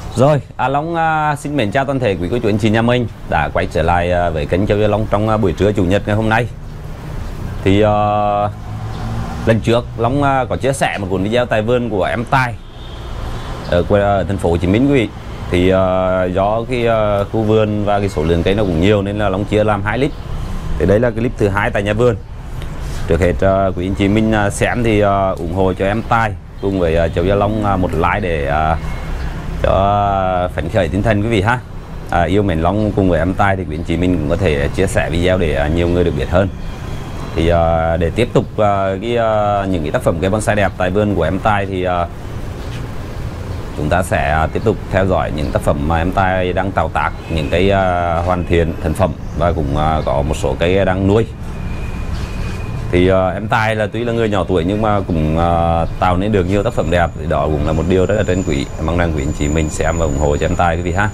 Rồi, Long xin mến chào toàn thể quý cô chú anh chị nhà mình đã quay trở lại với kênh Châu Gia Long trong buổi trưa chủ nhật ngày hôm nay. Thì lần trước Long có chia sẻ một cuốn video tại vườn của em Tài ở thành phố Hồ Chí Minh quý vị. Thì do cái khu vườn và cái số lượng cây nó cũng nhiều nên là Long chia làm 2 clip. Thì đấy là clip thứ 2 tại nhà vườn. Trước hết quý anh chị mình xem thì ủng hộ cho em Tài cùng với Châu Gia Long một like để cho phấn khởi tinh thần quý vị ha. Yêu mến Long cùng với em Tài thì quý anh chị mình cũng có thể chia sẻ video để nhiều người được biết hơn. Thì để tiếp tục những cái tác phẩm cây bonsai đẹp tại vườn của em Tài thì chúng ta sẽ tiếp tục theo dõi những tác phẩm mà em Tài đang tạo tác, những cái hoàn thiện thành phẩm và cũng có một số cây đang nuôi. Thì em Tài là tuy là người nhỏ tuổi nhưng mà cũng tạo nên được nhiều tác phẩm đẹp, thì đó cũng là một điều rất là trân quý. Mong rằng quý anh chị mình xem và ủng hộ cho em Tài quý vị ha.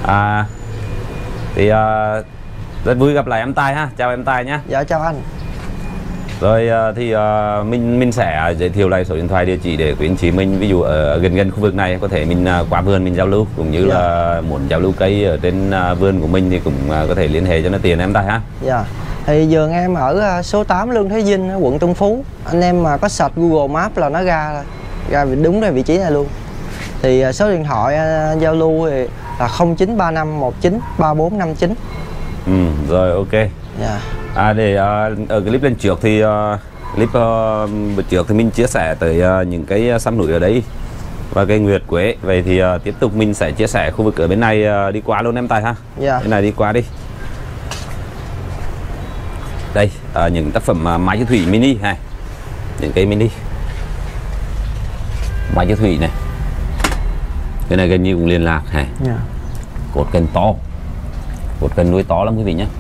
Thì rất vui gặp lại em Tài ha. Chào em Tài nhé. Dạ chào anh. Rồi thì mình sẽ giới thiệu lại số điện thoại, địa chỉ để quý anh chị mình ví dụ ở gần khu vực này có thể mình qua vườn mình giao lưu, cũng như là muốn giao lưu cây ở trên vườn của mình thì cũng có thể liên hệ cho nó tiền em Tài ha. Dạ. Thì vườn em ở số 8 Lương Thế Vinh, quận Tân Phú. Anh em mà có search Google Maps là nó ra đúng ra vị trí này luôn. Thì số điện thoại giao lưu thì là 0935 19 3459. Rồi ok. Dạ. Để ở clip lên trước thì clip bữa trước thì mình chia sẻ tới những cái săm núi ở đây và cây nguyệt quế. Vậy thì tiếp tục mình sẽ chia sẻ khu vực ở bên này đi qua luôn em Tài ha. Dạ. Bên này đi qua đi. Đây những tác phẩm mai chiếu thủy mini ha, những cây mini mai chiếu thủy này, cái này gần như cũng liên lạc ha. Dạ. Cột cành to, cột cành nuôi to lắm quý vị nhé.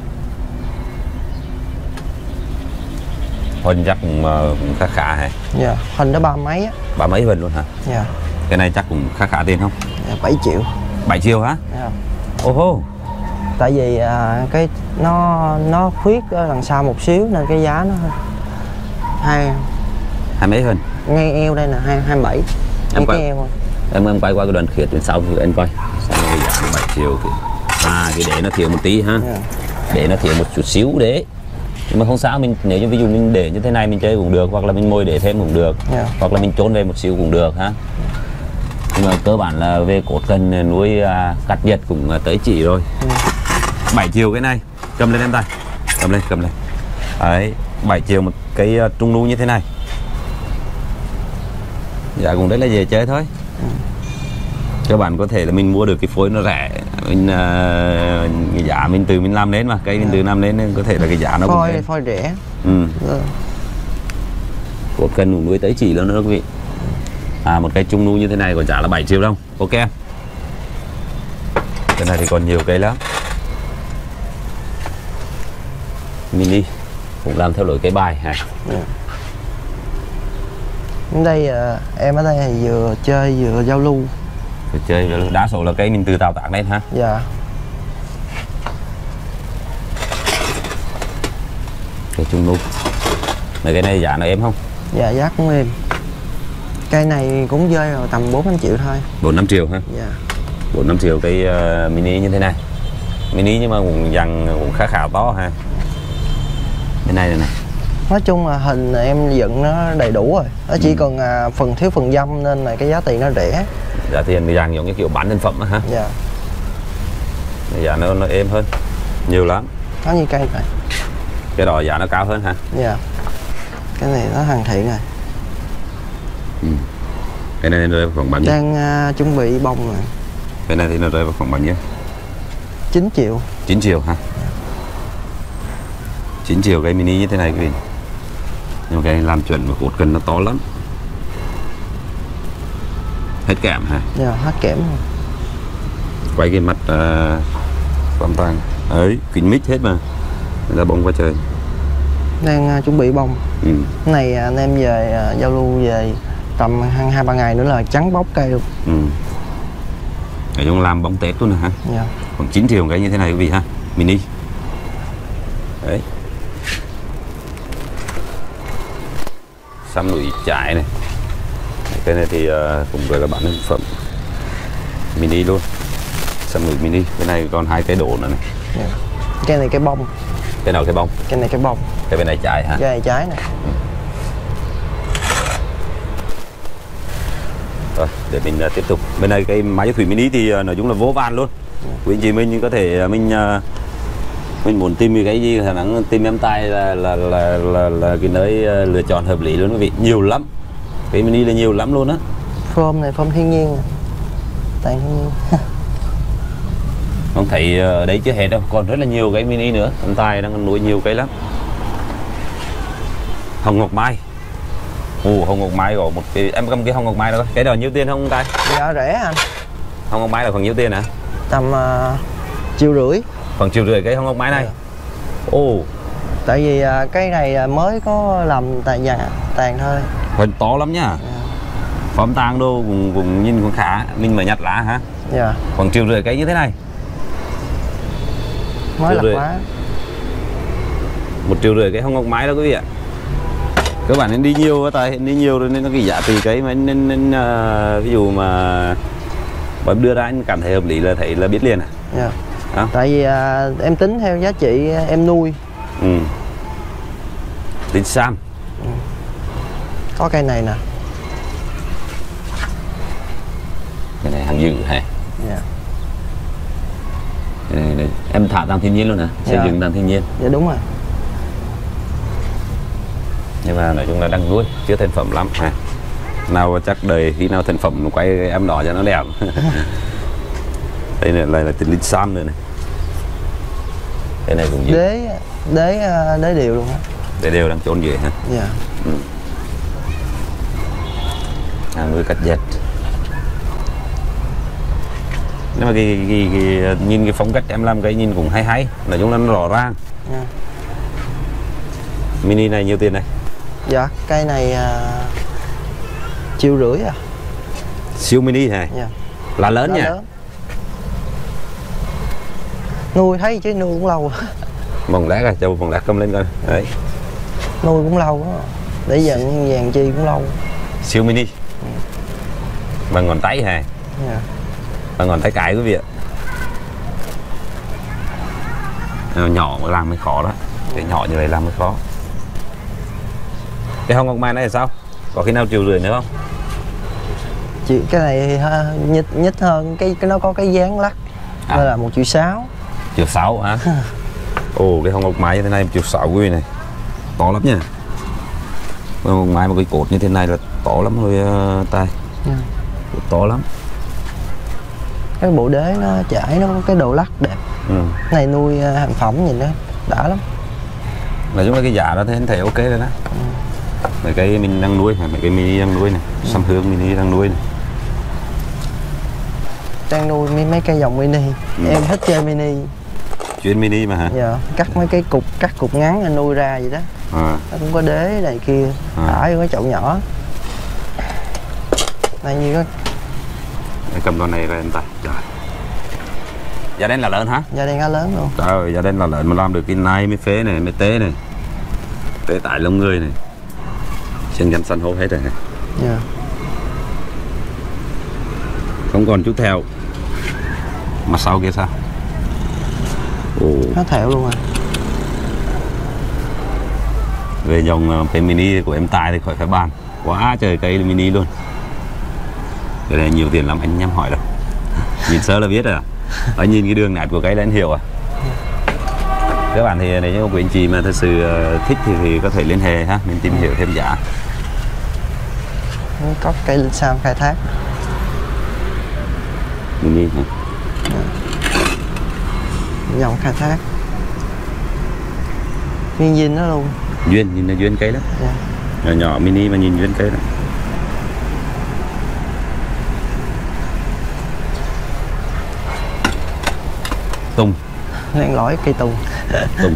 Hình chắc cũng khá khá ha. Dạ. Hình nó 30 mấy á. 30 hình luôn hả? Dạ. Cái này chắc cũng khá khá tiền không? Dạ, 7 triệu. 7 triệu hả? Dạ. Ô Tại vì cái nó khuyết ở đằng sau một xíu nên cái giá nó hai mấy hình. ngay eo đây là 27. Em cái eo thôi. Em quay qua cái đoạn khuyết bên sau thì anh coi. Sao cái giá 7 triệu kìa. Cái đế nó thiếu một tí ha. Yeah. Để nó thiếu một chút xíu đế. Nhưng mà không sao, mình nếu như ví dụ mình để như thế này mình chơi cũng được, hoặc là mình môi để thêm cũng được. Yeah. Hoặc là mình trốn về một xíu cũng được ha. Nhưng mà cơ bản là về cột cân nuôi cắt nhiệt cũng tới chỉ rồi. 7 triệu cái này. Cầm lên em Tài. Cầm lên. Đấy, 7 triệu một cái trung nu như thế này. Dạ cũng rất là dễ chơi thôi. Các bạn có thể là mình mua được cái phối nó rẻ, mình cái giá mình từ mình làm đến mà cây mình từ làm đến nên có thể là cái giá nó cũng phôi rẻ. Cột cân nuôi tới chỉ luôn đó quý vị. Một cây trung nu như thế này còn giá là 7 triệu đâu. Ok em. Cái này thì còn nhiều cây lắm. Mini cũng làm theo lối cây bài ha. Đây em ở đây thì vừa chơi vừa giao lưu. Vừa chơi đa số là cây mình tự tạo tác lên ha. Dạ. Cây trung nu. Cái này giá nó êm không? Dạ giá cũng êm. Cây này cũng rơi vào tầm 4-5 triệu thôi. 4-5 triệu ha? Dạ. 4-5 triệu cây mini như thế này. Mini nhưng mà cũng dàn cũng khá to ha. Cái này này. Nói chung là hình em dựng nó đầy đủ rồi. Nó chỉ còn thiếu phần dăm nên là cái giá tiền nó rẻ. Giá tiền dàn giống như kiểu bán thành phẩm á ha. Dạ. Giá nó êm hơn nhiều lắm. Có như cây này. Cái đó giá nó cao hơn hả? Dạ. Cái này nó hoàn thiện rồi. Cái này rơi vào khoảng bao nhiêu? Đang chuẩn bị bông rồi. Cái này thì nó rơi vào khoảng bao nhiêu? 9 triệu. 9 triệu ha? 9 triệu cây mini như thế này quý vị. Nhưng mà cái làm chuẩn và cột cân nó to lắm. Hết kẽm hả? Dạ, hết kẽm. Quay cái mặt hoàn toàn ấy, kính mít hết mà. Ra bông quá trời. Đang chuẩn bị bông. Cái này anh em về giao lưu về tầm 2-3 ngày nữa là trắng bóc cây luôn. Nói chung làm bông Tết luôn hả? Dạ. Còn 9 triệu cái như thế này quý vị ha. Mini. Đấy. Xăm núi trái này. Cái này thì cũng gọi là bán thành phẩm. Mini luôn. Sâm ngực mini. Cái này còn 2 cái đổ nữa này. Yeah. Cái này cái bông. Cái nào cái bông? Cái này cái bông. Cái bên này trái hả? Cái này trái này. Rồi, để mình tiếp tục. Bên này cái máy thủy mini thì nói chung là vô vàn luôn. Quý anh chị mình có thể mình muốn tìm cái gì khả năng tìm em tay là cái nơi lựa chọn hợp lý luôn quý vị. Nhiều lắm. Cái mini là nhiều lắm luôn á. Phôm này phôm thiên nhiên. Toàn thiên nhiên. Không thấy ở đấy chưa hết đâu, còn rất là nhiều cái mini nữa. Em tay đang nuôi nhiều cái lắm. Hồng Ngọc Mai. Hồng Ngọc Mai có một cái, em cầm cái Hồng Ngọc Mai đó, cái đó nhiêu tiền không tay? Dạ rẻ anh. Hồng Ngọc Mai là khoảng nhiêu tiền hả? Tầm 1,5 triệu. Khoảng 1,5 triệu cái Hồng Ngọc Mai này. Tại vì cái này mới có làm tàn thôi. Phần to lắm nhá. Phóm tang đô cũng nhìn cũng khá, mình mới nhặt lá hả? Dạ. Khoảng 1,5 triệu cái như thế này. Mới là quá. 1,5 triệu cái Hồng Ngọc Mai đó quý vị ạ. Các bạn nên đi nhiều, tại đi nhiều rồi nên nó cái giá trị cái mà nên ví dụ mà em đưa ra anh cảm thấy hợp lý là thấy là biết liền à. Dạ. Tại vì em tính theo giá trị em nuôi. Tính sam. Có cây này nè. Cái này hàng dự hả? Dạ. Này, em thả tàng thiên nhiên luôn hả? Xây dựng tàng thiên nhiên. Dạ đúng rồi. Nhưng mà nói chung là đang nuôi, chưa thành phẩm lắm hả? Nào chắc đời khi nào thành phẩm nó quay em đỏ cho nó đẹp. Đây là tình linh sam nữa này. Cái này cũng đế đều luôn á. Đế đều đang trốn dưới hả? Dạ. Nuôi cắt dệt. Nhưng mà cái nhìn cái phong cách em làm cái nhìn cũng hay, nói chung là nó rõ ràng. Yeah. Mini này nhiêu tiền này? Dạ cây này 1,5 triệu à. Siêu mini hả? Yeah. Là lớn nha. Lớn. Nuôi thấy chứ nuôi cũng lâu. Vòng lát à, cho vòng lát cầm lên coi. Đấy. Nuôi cũng lâu đó. Để dành vàng chi cũng lâu. Siêu mini. Bằng ngón tay hả? Yeah. Bằng ngón tay cái quý vị ạ. Nhỏ mà làm mới khó đó. Cái nhỏ như vậy làm mới khó. Cái Hồng Ngọc Mai này là sao? Có khi nào 1,5 triệu nữa không? Cái này nhích hơn, cái nó có cái dáng lắc. Đây là 1,6 triệu. 1,6 triệu hả? Cái Hồng Ngọc Mai như thế này 1,6 triệu quý vị này. To lắm nha. Hồng Ngọc Mai một cái cột như thế này là to lắm thôi tay. To lắm. Cái bộ đế nó chảy, nó có cái độ lắc đẹp. Này nuôi hàng phẩm nhìn đó đã lắm. Nói chung là cái giá đó thì anh thấy ok rồi đó. Mấy cái mình đang nuôi, mấy cái mini đang nuôi này, sâm hương mini đang nuôi này. Đang nuôi mấy cây dòng mini. Em thích chơi mini. Chuyên mini mà hả? Dạ, cắt mấy cái cục ngắn anh nuôi ra vậy đó. Nó cũng có đế này kia, thả vô cái chậu nhỏ. Này như có. Cầm con này rồi anh ta. Trời. Giá đen là lớn hả? Giá đen khá lớn luôn. Trời ơi, giá đen là lớn mà làm được cái nai mới phế này, mới tế này. Tế tại lông người này. Chân rắn san hô hết rồi này. Dạ. Không còn chút theo. Mà sau kia sao? Nó thẹo luôn rồi. Về dòng cái mini của em Tài thì khỏi phải bàn. Quá trời cây mini luôn. Cái này nhiều tiền lắm anh nhắm hỏi đâu. Nhìn sơ là biết rồi à? Anh nhìn cái đường nét của cây là anh hiểu à? Các bạn thì nếu như quý anh chị mà thật sự thích thì có thể liên hệ ha, mình tìm hiểu thêm giá. Có cây linh sam khai thác. Mini hả? Dòng khai thác. Nguyên dinh nó luôn. Duyên, nhìn là duyên cây đó. Dạ. Nhỏ nhỏ mini mà nhìn duyên cây đó. Tùng. Đang lõi cây tùng. Tùng.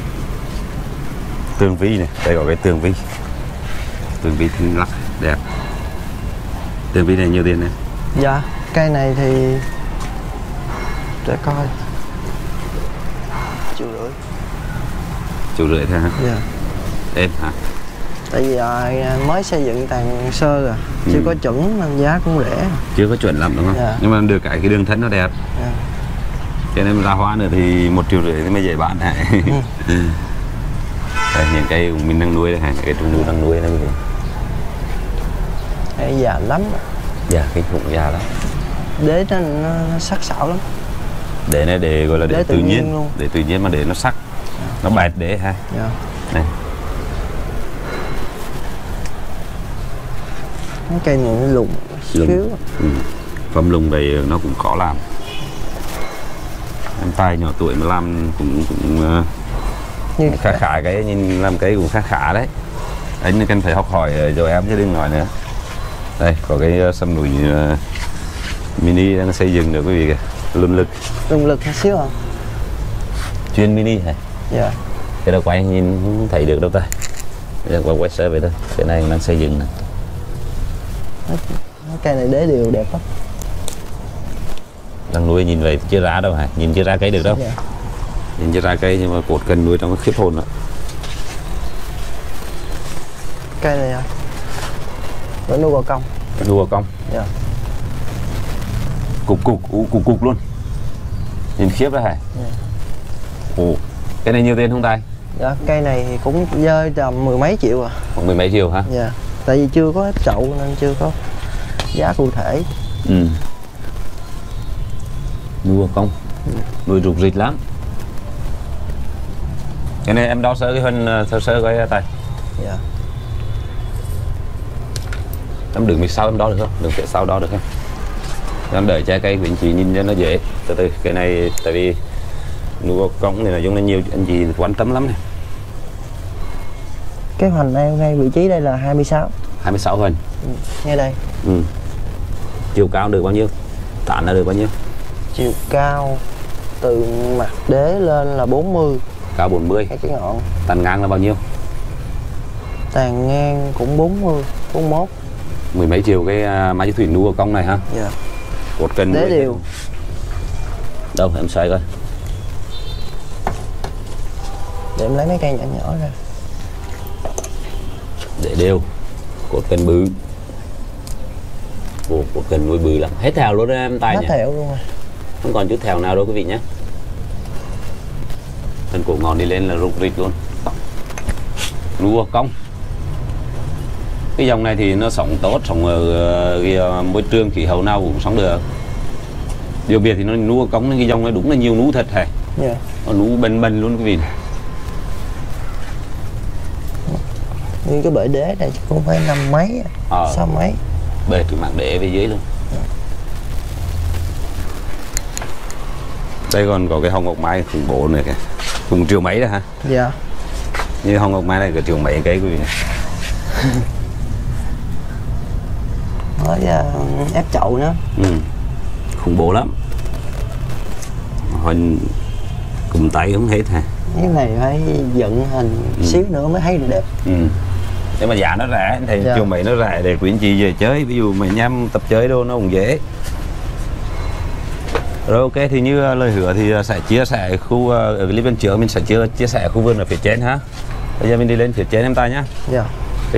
Tường vi này, đây có cái tường vi. Tường vi lắc đẹp. Tường vi này nhiêu tiền này? Dạ, cây này thì để coi 1,5 triệu. 1,5 triệu thôi hả? Dạ. Êm hả? Tại vì mới xây dựng tàn sơ rồi. chưa có chuẩn nên giá cũng rẻ. Chưa có chuẩn lắm đúng không? Dạ. Nhưng mà được cái đường thân nó đẹp. Dạ. Cho nên ra hoa nữa thì 1,5 triệu thì mới dễ bán này. Đây, những cây của mình đang nuôi đây, những cây trung nuôi đang nuôi đây. Cái già lắm. Dạ, cái cũng già lắm. Đế nó sắc sảo lắm. Để này để gọi là để tự nhiên luôn. Để tự nhiên mà để nó sắc. Nó bệt để ha. Dạ. Này. Cái cây này nó lùng xíu. Phẩm lùng đây nó cũng khó làm. Em tay nhỏ tuổi mà làm cũng khá khá cái, nhìn làm cái cũng khá khá đấy. Anh cần phải học hỏi cho em chứ đừng nói nữa. Đây có cái sâm núi mini đang xây dựng được quý vị kìa, luân lực. Luân lực một xíu à? Chuyên mini hả? Dạ. Cái đó quay nhìn không thấy được đâu ta. Bây giờ quay sơ về thôi. Cái này đang xây dựng nè. Cây này đế đều đẹp lắm. Đang nuôi nhìn vậy chưa ra đâu hả? Nhìn chưa ra cây được đâu. Dạ. Nhìn chưa ra cây nhưng mà cột cần nuôi trong cái khiếp hồn đó. Cây này à? Vẫn nuôi bò công. Nuôi bò công. Dạ. Cục luôn. Nhìn khiếp đó hả? Dạ. Ồ, cái này nhiêu tiền không Tài? Dạ, cây này thì cũng rơi tầm 10 mấy triệu à. Khoảng 10 mấy triệu hả? Dạ. Tại vì chưa có ép chậu nên chưa có giá cụ thể. Nuôi công. Nuôi rục rịch lắm. Cái này em đo sơ cái hình sơ coi Tài. Dạ. Em đứng phía sau em đo được không? Đứng phía sau đo được không? Em đợi trái cây của anh chị nhìn cho nó dễ. Từ từ cái này tại vì nuôi công này là giống như nhiều anh chị quan tâm lắm này. Cái hoành em ngay vị trí đây là 26. 26 hoành. Ngay đây. Chiều cao được bao nhiêu? Tán là được bao nhiêu? Chiều cao từ mặt đế lên là 40. Cao 40. Cái ngọn. Tán ngang là bao nhiêu? Tàn ngang cũng 40, 41. Mười mấy triệu cái máy thủy nuôi công này ha? Dạ. Cột cân đế đều. Đâu em xoay coi. Để em lấy mấy cây nhỏ nhỏ ra. Để đều. Cột cân bự. Ồ, cột cân nuôi bự lắm. Hết thèo luôn đó em Tài nhỉ? Hết thèo luôn rồi. Không còn chút thèo nào đâu quý vị nhé. Thân cổ ngọn đi lên là rục rịch luôn. Nuôi công. Cái dòng này thì nó sống tốt, sống ở cái môi trường khí hậu nào cũng sống được. Điều biệt thì nó nuôi cống nên cái dòng này đúng là nhiều nú thật hả? Dạ. Nó nú bần luôn quý vị này. Nguyên cái bể đế này cũng phải 5 mấy, 6 mấy. Bể cái mảng đế phía dưới luôn. Đây còn có cái hồng ngọc mai khủng bố này kìa. Cùng triệu mấy đó hả? Dạ. Như hồng ngọc mai này có triệu mấy cái quý vị này. Mới ép chậu nữa. Khủng bố lắm. Hình cùng tay không hết hả? Cái này phải dựng hình xíu nữa mới thấy được đẹp. Nhưng mà giá nó rẻ thì Dạ. chiều mấy nó rẻ để quý anh chị về chơi, ví dụ mày nhắm tập chơi đâu nó cũng dễ. Rồi ok, thì như lời hứa thì sẽ chia sẻ khu ở cái clip bên trước mình sẽ chia sẻ khu vườn ở phía trên ha. Bây giờ mình đi lên phía trên em Tài nhá. Dạ. Đi.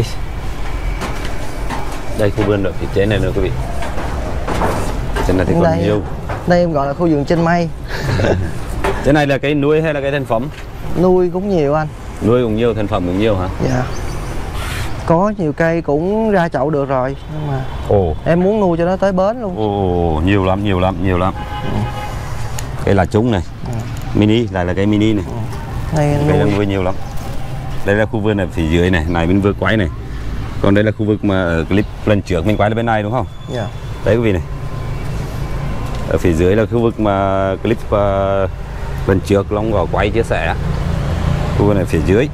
Đây khu vườn ở phía trên này nữa quý vị. Trên này thì còn Đây. nhiều. Đây em gọi là khu vườn trên mây. Cái này là cây nuôi hay là cây thành phẩm? Nuôi cũng nhiều anh. Nuôi cũng nhiều, thành phẩm cũng nhiều hả? Dạ. Có nhiều cây cũng ra chậu được rồi nhưng mà Ồ. em muốn nuôi cho nó tới bến luôn. Ồ, nhiều lắm. Cây là trúng này. Mini, lại là cây mini này. Đây Cây đang nuôi. nuôi nhiều lắm. Đây là khu vườn ở phía dưới này, này mình vừa quay này. Còn đây là khu vực mà ở clip lần trước mình quay lên bên này đúng không? Dạ. Đấy quý vị này. Ở phía dưới là khu vực mà clip lần trước Long có quay chia sẻ. Khu vườn ở phía dưới.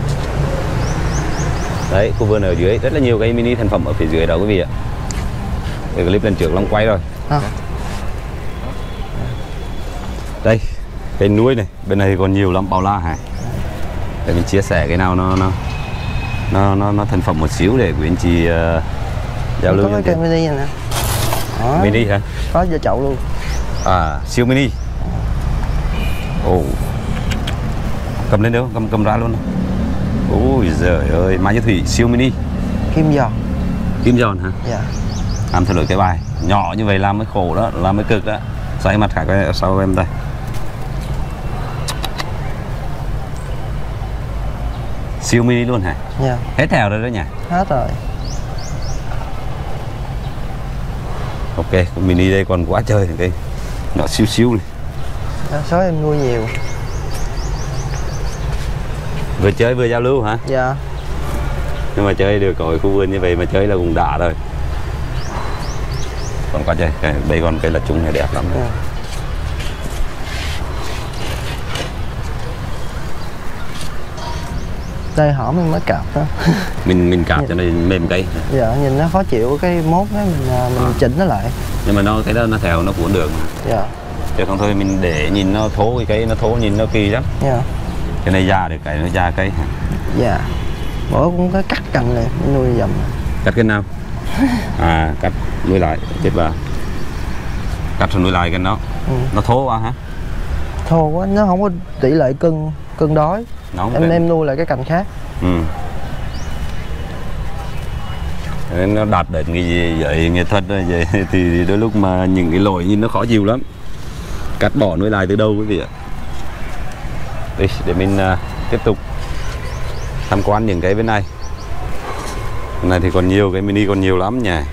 Đấy, khu vườn ở dưới rất là nhiều cây mini thành phẩm ở phía dưới đó quý vị ạ. Cái clip lần trước Long quay rồi. Đây, cây nuôi này, bên này còn nhiều lắm bao la hả? Để mình chia sẻ cái nào nó thành phẩm một xíu để quý anh chị giao lưu. Có cái cây mini này nè. Đó. Mini hả? Có vô chậu luôn. À, siêu mini. Ồ. Cầm lên đâu, cầm ra luôn. Ôi giời ơi, Mai Như Thủy siêu mini. Kim giò. Kim giòn hả? Dạ. Làm theo lối cái bài nhỏ như vậy làm mới khổ đó, làm mới cực đó. Xoay mặt khác sau em đây. Siêu mini luôn hả? Dạ. Hết thèo rồi đó nhỉ? Hết rồi. Ok, con mini đây còn quá trời cái nhỏ siêu siêu này. Số em nuôi nhiều. Vừa chơi vừa giao lưu hả? Dạ. Nhưng mà chơi được ở khu vườn như vậy mà chơi là cũng đã rồi. Còn quá trời, đây còn cây lật chung này đẹp lắm. Dạ. Đây hổm mình mới cạp đó. Mình cạp cho nên mềm cây. Dạ, nhìn nó khó chịu cái mốt đó mình chỉnh nó lại. Nhưng mà cái đó nó theo nó cuốn được mà. Dạ. Chứ không thôi mình để nhìn nó thố cái cây nó thố nhìn nó kỳ lắm. Dạ. Cái này già được cái nó già cây hả? Dạ. Mỗi cũng có cắt cành này nuôi dầm. Cắt cái nào? À, cắt nuôi lại chết vào. Cắt rồi nuôi lại cái nó. Nó thố quá hả? Thô quá, nó không có tỷ lệ cân đối. Em nuôi lại cái cành khác. Nên nó đạt đến cái gì vậy nghệ thuật rồi vậy thì đôi lúc mà những cái lỗi nhìn nó khó chịu lắm. Cắt bỏ nuôi lại từ đâu quý vị ạ. Đi để mình tiếp tục tham quan những cái bên này. Bên này thì còn nhiều, cái mini còn nhiều lắm nha.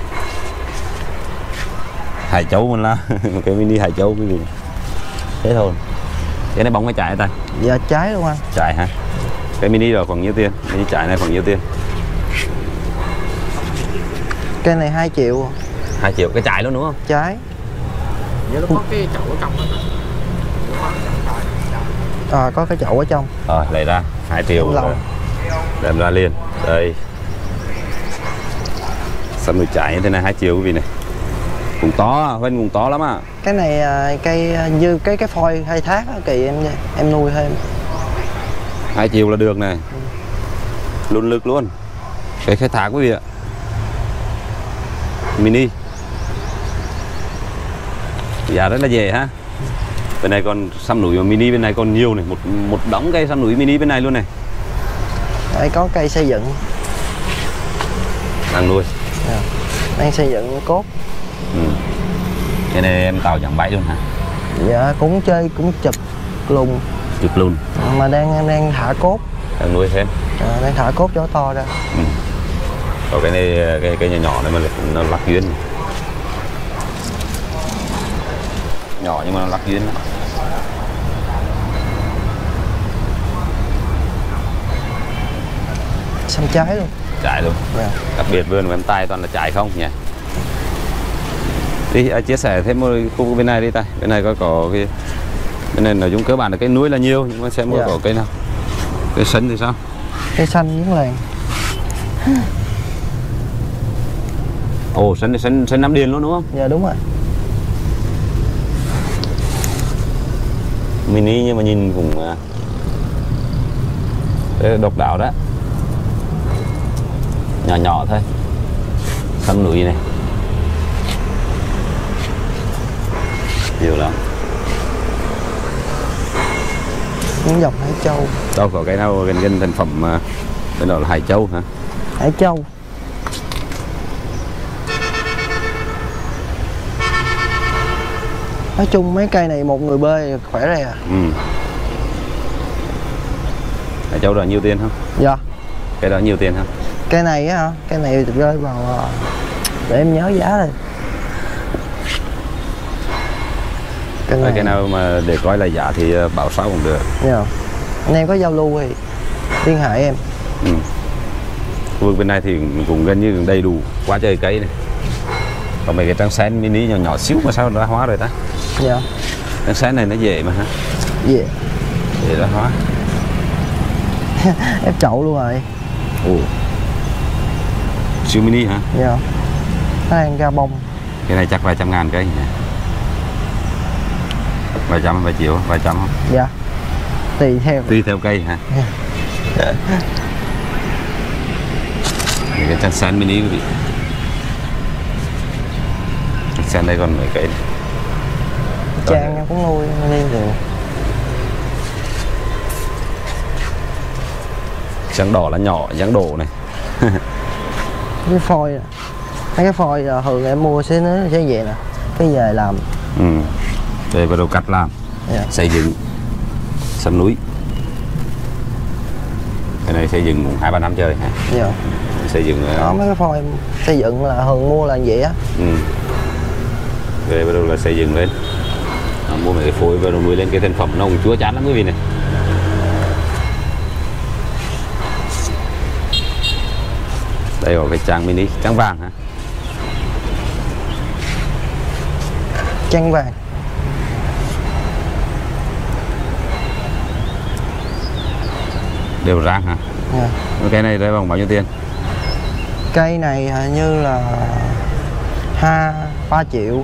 Hải châu mình là một cái mini hải châu quý vị. Thế thôi. Cái này bóng cái trái ta? Dạ trái luôn anh. Trái hả? Cái mini rồi khoảng nhiêu tiền? Mini trái này khoảng nhiêu tiền? Cây này 2 triệu. 2 triệu cái trái luôn đúng không? Trái. Vậy nó có cái chậu ở trong đó. À, có cái chậu ở trong. Lấy ra 2 triệu rồi. Đem ra liền. Đây. Sâm nồi trái như thế này 2 triệu quý vị này. Cũng to, Vinh cũng to lắm à. Cái này cây như cái phôi khai thác đó, kỳ em nuôi thêm. 2 triệu là được này. Luôn lực luôn. Cái khai thác quý vị ạ. Mini. Giá rất là dễ ha. Bên này còn săm núi và mini bên này còn nhiều này, một đống cây săm núi mini bên này luôn này. Đây có cây xây dựng. Đang nuôi. Đang xây dựng cốt. Cái này em tạo dạng bẫy luôn hả? Dạ cũng chơi cũng chụp lùn. Chụp luôn. Mà đang thả cốt. Đang nuôi thêm. Đang thả cốt cho to ra. Còn cái này cái nhỏ nhỏ này mà nó lắc duyên. Nhỏ nhưng mà nó lắc duyên đó. Xăm trái luôn. Trái luôn. Đặc biệt vườn của em tay toàn là trái không nhỉ? Đi chia sẻ thêm một khu bên này đi ta. Bên này có cái bên này nói chung cơ bản là cái núi là nhiều nhưng mà xem có cây nào. Cây xanh thì sao? Cây xanh những làng. Ồ, xanh Nam Điền luôn đúng không? Dạ đúng rồi. Mini nhưng mà nhìn cũng độc đáo đó. Nhỏ nhỏ thôi. Sâm núi này. Nhiều lắm. Những dòng hải châu. Đâu có cái nào gần thành phẩm bên đó là hải châu hả? Hải châu. Nói chung mấy cây này một người bơi khỏe ra à. Hải châu đó nhiều tiền không? Dạ. Cái đó nhiều tiền không? Cái này á hả? Cái này rơi vào để em nhớ giá rồi. Cái nào mà để coi là giá thì bảo sao cũng được. Dạ. Anh em có giao lưu thì liên hệ em. Vườn bên này thì cũng gần như đầy đủ quá trời cây này. Còn mấy cái trang sen mini nhỏ nhỏ xíu mà sao đã hóa rồi ta? Dạ. Trang sen này nó dễ mà hả? Dễ. Dễ đã hóa. Ép chậu luôn rồi. Ồ. Siêu mini hả? Dạ. Nó đang ra bông. Cái này chắc vài trăm ngàn cây nhỉ? Vài trăm, vài triệu, vài trăm không? Dạ. Tùy theo cây hả? Cái trang sen mini quý vị. Trang sen đây còn mấy cây này. Trang em cũng nuôi mini được. Trắng đỏ là nhỏ, trắng đổ này. Cái phôi nè. Mấy cái phôi thường em mua sẽ vậy nè. Cái về làm. Để bắt đầu cắt làm. Xây dựng sâm núi. Cái này xây dựng 2-3 năm chơi hả? Dạ. Xây dựng đó mấy cái phôi em xây dựng là thường mua là vậy á. Rồi bắt đầu là xây dựng lên. Mua mấy cái phôi và nuôi lên cái thành phẩm nó cũng chúa chán lắm quý vị này. Đây có cái trang mini, trang vàng hả? Trang vàng. Đều rang hả? Dạ. Cái này rơi bằng bao nhiêu tiền? Cây này hình như là 3 triệu.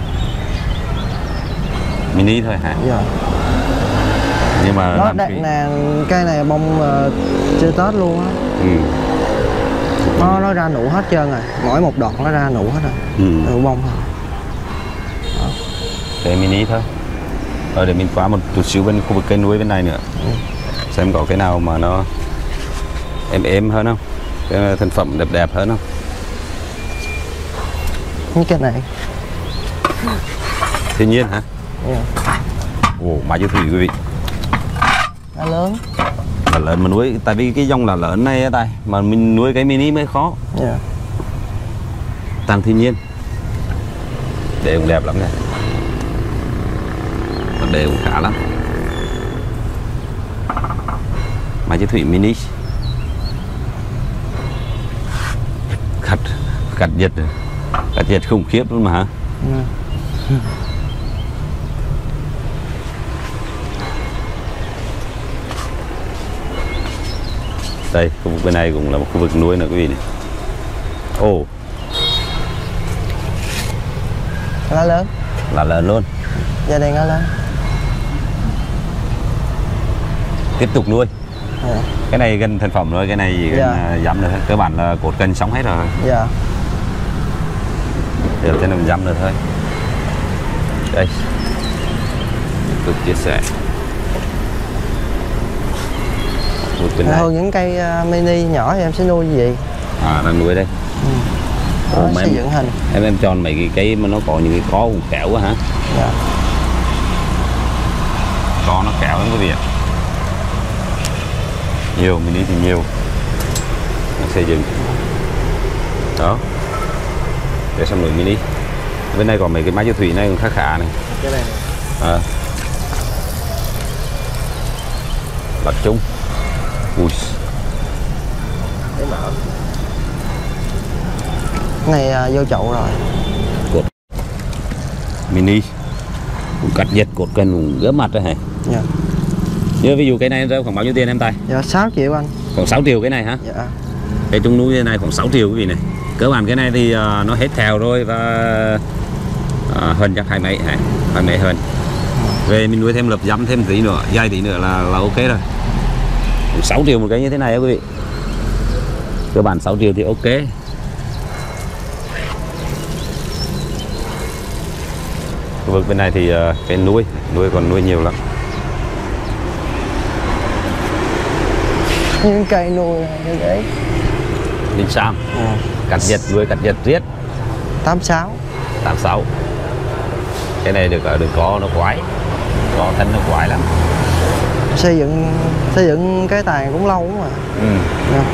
Mini thôi hả? Dạ. Nhưng mà Nó đặt nè, cây này bông chơi Tết luôn á. Nó ra nụ hết trơn rồi, mỗi một đọt nó ra nụ hết rồi. Nụ bông thôi. Cái mini thôi. Để mình qua một chút xíu bên khu vực cây nuôi bên này nữa. Xem có cái nào mà nó êm hơn không? Cái thành phẩm đẹp hơn không? Như cái này. Thiên nhiên hả? Yeah. Ồ, má chú thủy quý vị. Nó lớn. Là lớn mà nuôi, tại vì cái dòng là lớn này tại mà mình nuôi cái mini mới khó. Yeah. Toàn thiên nhiên. Để cũng đẹp lắm này. Để cũng khá lắm. Má chú thủy mini. Cắt giật khủng khiếp luôn mà hả? Đây, khu vực bên này cũng là một khu vực nuôi nữa quý vị này. Ồ, Lá lớn. là lớn luôn. Gia đình nó lớn. Tiếp tục nuôi. Yeah. Cái này gần thành phẩm rồi, cái này chỉ gần dăm nữa thôi. Cơ bản là cột cân xong hết rồi. Dạ. Để cho nó dăm nữa thôi. Đây. Tiếp tục chia sẻ. Thường những cây mini nhỏ thì em sẽ nuôi gì vậy? Đang nuôi đây. Xây dựng hình. Em tròn mấy cái cây mà nó có những cái có cũng kẹo quá hả? Dạ. Có nó kẹo lắm quý vị ạ. Nhiều, mini thì nhiều. Nó xây dựng. Đó. Để xong rồi mini. Bên này còn mấy cái máy chiếu thủy này cũng khá này. Cái này. Bạc chung. Ui. Để mở. Cái này vô chậu rồi. Cột mini. Cũng cắt dệt cột cân cũng gỡ mặt rồi hả? Dạ. Như ví dụ cái này rơi khoảng bao nhiêu tiền em Tài? Dạ 6 triệu anh. Khoảng 6 triệu cái này hả? Dạ. Cái trung núi này khoảng 6 triệu quý vị này. Cơ bản cái này thì nó hết thèo rồi và hơn chắc 20 hả? 20 hơn. Về mình nuôi thêm lập dăm thêm tí nữa, dai tí nữa là ok rồi. 6 triệu một cái như thế này quý vị. Cơ bản 6 triệu thì ok. Khu vực bên này thì cái nuôi còn nuôi nhiều lắm. Những cây nuôi như thế. Linh Sam. Cắt dệt nuôi cắt dệt riết. 86. 86. Cái này được có nó quái. Có thân nó quái lắm. Xây dựng cái tàn cũng lâu lắm mà. Yeah.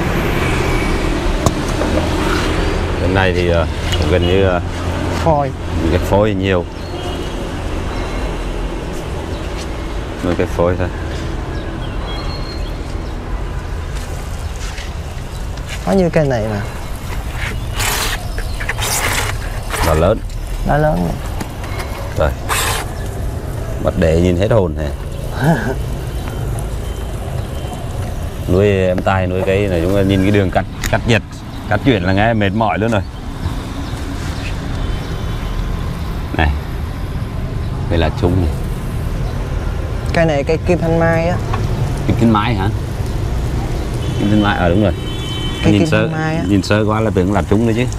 Bên này thì gần như Phôi. cái phôi nhiều. Nuôi cái phôi thôi. Có như cây này nè. Nó lớn. Đã lớn rồi. Rồi. Bắt để nhìn hết hồn này. Nuôi em Tài nuôi cái này chúng ta nhìn cái đường cắt dệt, cắt chuyển là nghe mệt mỏi luôn rồi. Này. Đây là chung này. Cây này cây kim thanh mai á. Kim thanh mai hả? Kim thanh mai đúng rồi. Cây kim thanh mai á. Nhìn sơ qua là tưởng là trúng đấy chứ.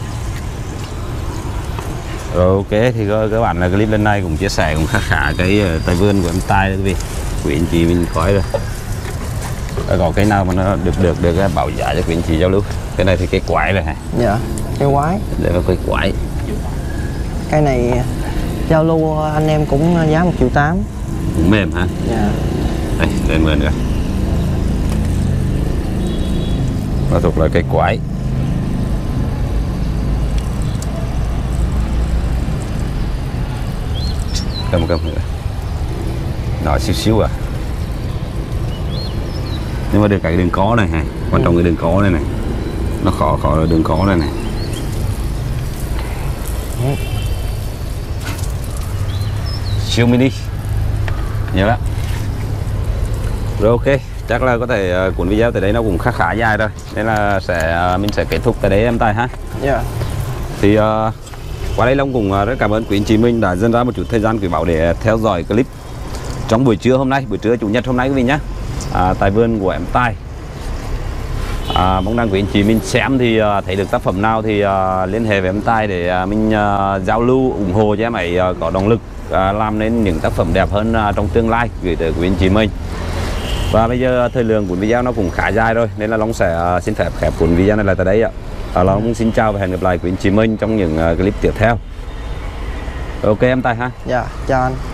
Rồi ok thì các bạn là clip lên này cũng chia sẻ cũng khá cái tài vườn của em Tài quý vị. Quý anh chị mình coi rồi. Có cái nào mà nó được bảo giá cho quý anh chị giao lưu. Cái này thì cây quải rồi hả? Dạ, cây quái. Đây là cây quải. Cây này giao lưu anh em cũng giá 1,8 triệu. Cũng mềm hả? Dạ. Đây, lên mượn rồi. Nó thuộc loại cây quải. Cầm nữa. Nhỏ xíu xíu à. Nhưng mà được cái đường có này hả? Quan trọng cái đường có này này. Nó khó là đường có này này. Siêu mini. Nhiều lắm. Rồi ok, chắc là có thể cuốn video tới đây nó cũng khá dài rồi. Nên là mình sẽ kết thúc tại đây em Tài ha. Dạ. Thì qua đây Long cũng rất cảm ơn quý anh chị mình đã dành ra một chút thời gian quý báu để theo dõi clip trong buổi trưa hôm nay, buổi trưa chủ nhật hôm nay quý vị nhé. Tại vườn của em Tài. Mong rằng quý anh chị mình xem thì thấy được tác phẩm nào thì liên hệ với em Tài để mình giao lưu ủng hộ cho em ấy có động lực làm nên những tác phẩm đẹp hơn trong tương lai gửi tới quý anh chị mình. Và bây giờ thời lượng của video nó cũng khá dài rồi nên là Long sẽ xin phép khép cuốn video này lại tại đây ạ. Long xin chào và hẹn gặp lại quý anh chị mình trong những clip tiếp theo. Ok em Tài ha. Dạ, chào anh.